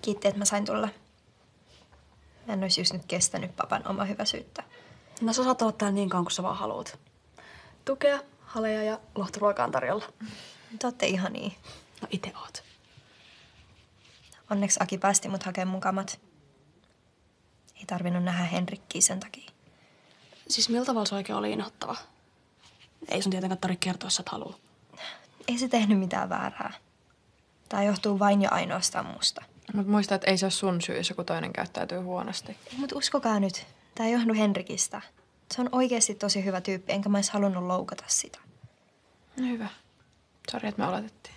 Kiitti, että mä sain tulla. Mä en olisi just nyt kestänyt papan omahyväisyyttä. No sä saat olla täällä niin kauan kuin sä vaan haluut. Tukea, haleja ja lohturuokaa on tarjolla. Te ootte ihania. No ite oot. Onneksi Aki päästi mut hakemaan mun kamat. Ei tarvinnut nähdä Henrikkiä sen takia. Siis millä tavalla se oikein oli inhottava? Ei sun tietenkään tarvitse kertoa, jos sä et halua. Ei se tehnyt mitään väärää. Tää johtuu vain ja ainoastaan musta. Mut muista, että ei se ole sun syy, jos joku toinen käyttäytyy huonosti. Mut uskokaa nyt, tää ei johdu Henrikistä. Se on oikeasti tosi hyvä tyyppi, enkä mä edes halunnut loukata sitä. No hyvä. Sori, että me oletettiin.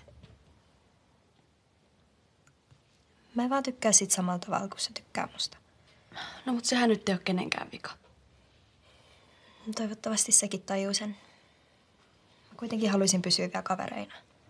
Mä en vaan tykkää sit samalla tavalla, kun se tykkää musta. No mut sehän nyt ei ole kenenkään vika. Toivottavasti sekin tajuu sen. Mä kuitenkin haluaisin pysyä vielä kavereina.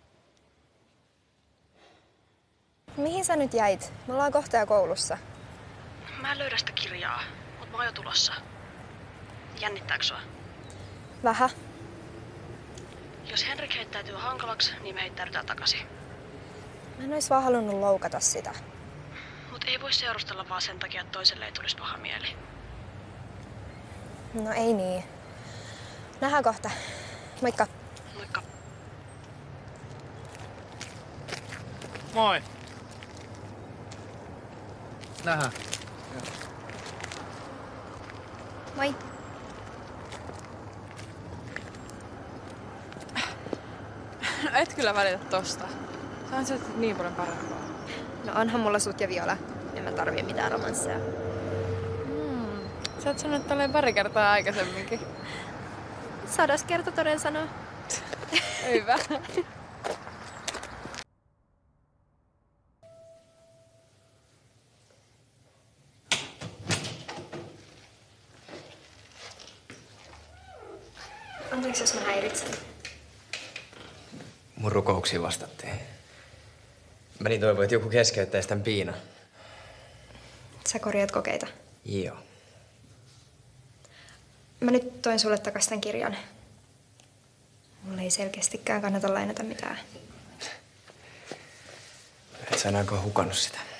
Mihin sä nyt jäit? Me ollaan kohta jo koulussa. Mä en löydä sitä kirjaa, mut mä oon jo tulossa. Jännittääkö sua? Vähän. Jos Henrik heittäytyy hankalaksi, niin me heittäydytään takaisin. Mä en ois vaan halunnut loukata sitä. Mut ei voi seurustella vaan sen takia, että toiselle ei tulisi paha mieli. No ei niin. Nähdään kohta. Moikka. Moikka. Moi. Nähdään. Moi. Et kyllä välitä tosta. Sä oot niin paljon parempaa. No onhan mulla sut ja Viola. En mä tarvii mitään romansseja. Sä oot sanonut tälleen pari kertaa aikaisemminkin. 100 kerta toden sanoo. Hyvä. Anteeksi, jos mä häiritsen. Mun rukouksiin vastattiin. Mä niin toivoin, että joku keskeyttäisi tämän piinan. Sä korjaat kokeita. Joo. Mä nyt toin sulle takas tän kirjan. Mulla ei selkeästikään kannata lainata mitään. Et sä ainakaan hukannut sitä.